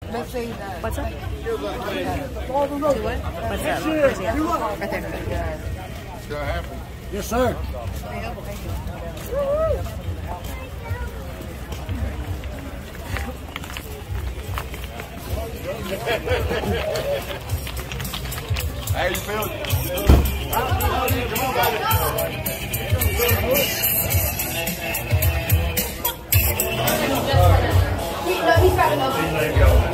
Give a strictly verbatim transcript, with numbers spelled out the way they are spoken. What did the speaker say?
Let's say that. What's up? Do what? What's up? Where's he at? Right there. It's gonna happen. Yes, sir. How you feeling? He's got enough.